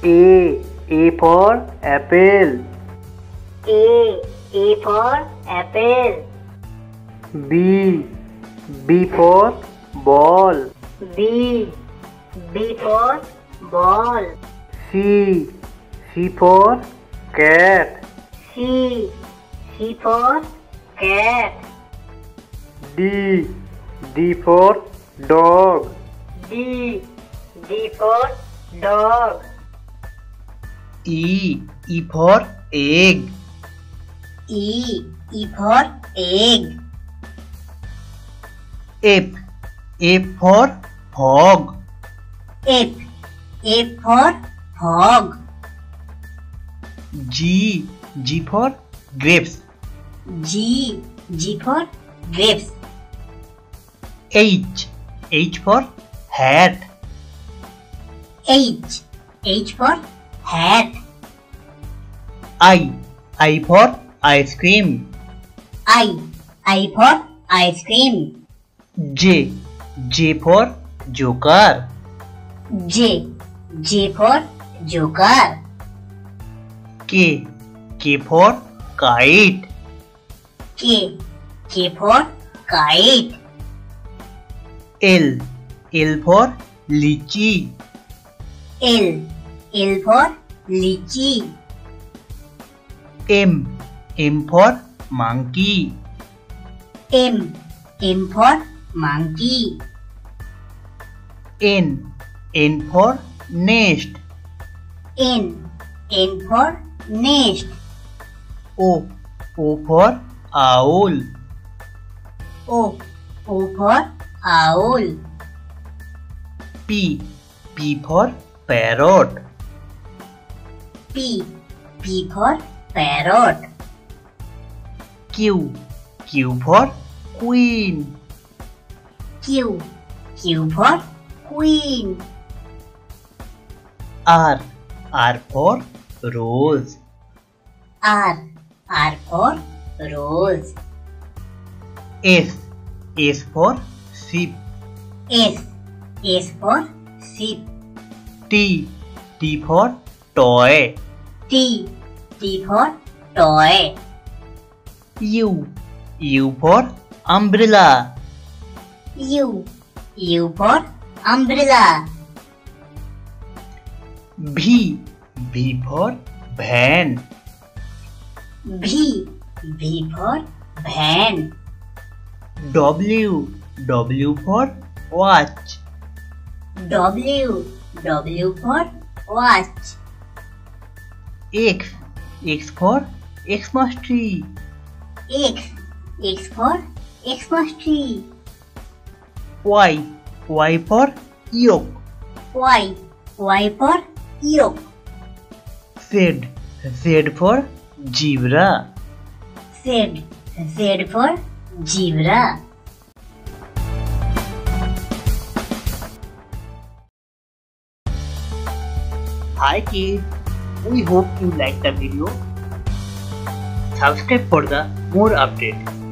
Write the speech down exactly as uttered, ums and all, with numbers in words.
A. A for apple. A. A for apple. B. B for ball. B. B for ball. C. C for cat. C. C for cat. D. D for dog. D. D for dog. E. E for egg. E. E for egg. F. F for frog. F. F for frog. G. G for grapes. G. G for grapes. H. H for hat. H. H for hat. I. I for ice cream. I. I for ice cream. J. J for joker. J. J for joker. K. K for kite. K. K for kite. L. L for lychee. L. L for lychee. M. M for monkey. M. M for monkey. N. N for nest. N. N for nest. O. O for owl. O. O for owl. P. P for parrot. P. P for parrot. Q. Q for queen. Q. Q for queen. R. R for rose. R. R for rose. S. S for sheep. S. S for sheep. T. T for toy. T. T for toy. U. U for umbrella. U. U for umbrella. V. V for van. V. V for van. W. W for watch. W. W for watch. X. X for Xmas tree. X. X for Xmas tree. Y. Y for yolk. Y. Y for yolk. Z. Z for zebra. Z. Z for zebra. Hi kids, we hope you liked the video. Subscribe for the more updates.